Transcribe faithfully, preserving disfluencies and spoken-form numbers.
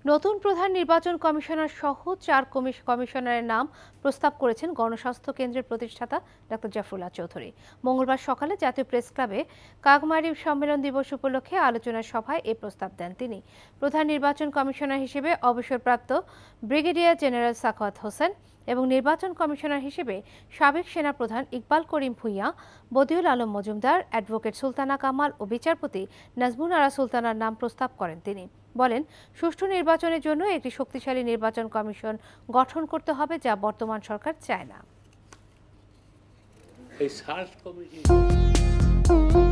নতুন প্রধান নির্বাচন কমিশনার সহ চার কমিশনারের নাম প্রস্তাব করেছেন গণস্বাস্থ্য কেন্দ্রের প্রতিষ্ঠাতা ডক্টর জাফরুল্লাহ চৌধুরী। মঙ্গলবার সকালে জাতীয় প্রেস ক্লাবে কাকমারি সম্মেলন দিবস উপলক্ষে আলোচনা সভায় এই প্রস্তাব দেন তিনি। প্রধান নির্বাচন কমিশনার হিসেবে অবসরপ্রাপ্ত ব্রিগেডিয়ার জেনারেল সাখাওয়াত হোসেন এবং নির্বাচন কমিশনার হিসেবে সাবেক সেনাপ্রধান ইকবাল করিম ভূঁইয়া, বদিউল আলম মজুমদার, অ্যাডভোকেট সুলতানা কামাল ও বিচারপতি নাজমুন আরা সুলতানার নাম প্রস্তাব করেন তিনি। বলেন, সুষ্ঠু নির্বাচনের জন্য একটি শক্তিশালী নির্বাচন কমিশন গঠন করতে হবে, যা বর্তমান সরকার চায় না।